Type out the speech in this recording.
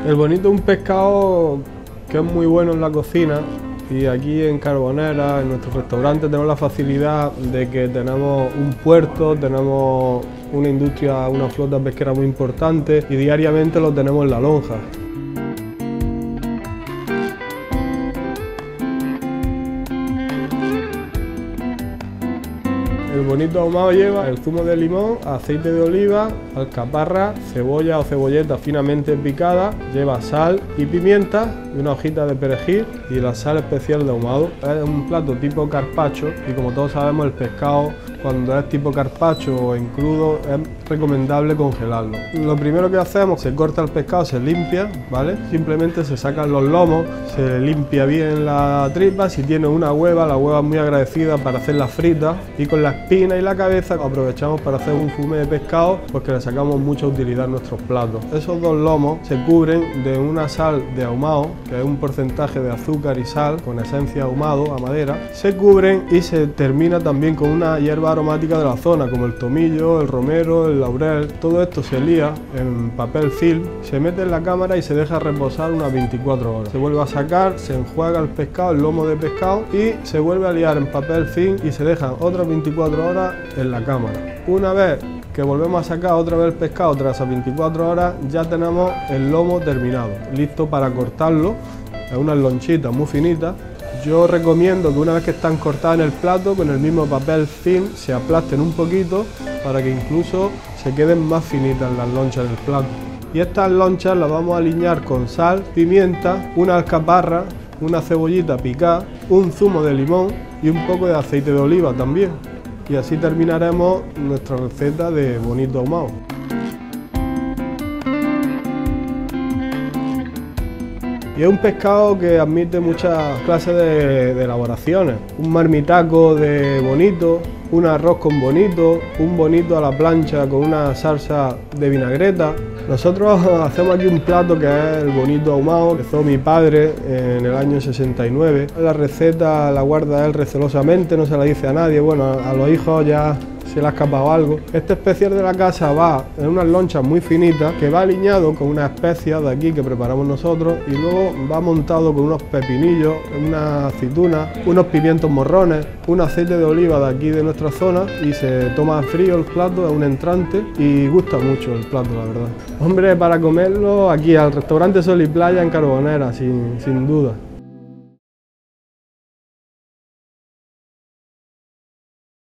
El bonito es un pescado que es muy bueno en la cocina y aquí en Carbonera, en nuestro restaurante, tenemos la facilidad de que tenemos un puerto, tenemos una industria, una flota pesquera muy importante y diariamente lo tenemos en la lonja. El bonito ahumado lleva el zumo de limón, aceite de oliva, alcaparra, cebolla o cebolleta finamente picada, lleva sal y pimienta y una hojita de perejil y la sal especial de ahumado. Es un plato tipo carpaccio y como todos sabemos el pescado cuando es tipo carpaccio o en crudo es recomendable congelarlo. Lo primero que hacemos, se corta el pescado, se limpia, ¿vale? Simplemente se sacan los lomos, se limpia bien la tripa, si tiene una hueva, la hueva es muy agradecida para hacerla frita y con la espina y la cabeza aprovechamos para hacer un fumé de pescado, pues que le sacamos mucha utilidad a nuestros platos. Esos dos lomos se cubren de una sal de ahumado, que es un porcentaje de azúcar y sal con esencia ahumado a madera, se cubren y se termina también con una hierba aromática de la zona, como el tomillo, el romero, el laurel. Todo esto se lía en papel film, se mete en la cámara y se deja reposar unas 24 horas. Se vuelve a sacar, se enjuaga el pescado, el lomo de pescado y se vuelve a liar en papel film y se dejan otras 24 horas en la cámara. Una vez que volvemos a sacar otra vez el pescado tras esas 24 horas, ya tenemos el lomo terminado, listo para cortarlo en unas lonchitas muy finitas. Yo recomiendo que una vez que están cortadas en el plato, con el mismo papel film se aplasten un poquito para que incluso se queden más finitas las lonchas del plato. Y estas lonchas las vamos a aliñar con sal, pimienta, una alcaparra, una cebollita picada, un zumo de limón y un poco de aceite de oliva también. Y así terminaremos nuestra receta de bonito ahumado. Y es un pescado que admite muchas clases de elaboraciones. Un marmitaco de bonito, un arroz con bonito, un bonito a la plancha con una salsa de vinagreta. Nosotros hacemos aquí un plato que es el bonito ahumado, que hizo mi padre en el año 69. La receta la guarda él recelosamente, no se la dice a nadie, bueno, a los hijos ya se le ha escapado algo. Este especial de la casa va en unas lonchas muy finitas que va aliñado con unas especias de aquí que preparamos nosotros y luego va montado con unos pepinillos, unas aceitunas, unos pimientos morrones, un aceite de oliva de aquí de nuestra zona y se toma frío el plato, es un entrante y gusta mucho el plato, la verdad. Hombre, para comerlo aquí al restaurante Sol y Playa en Carbonera, sin duda.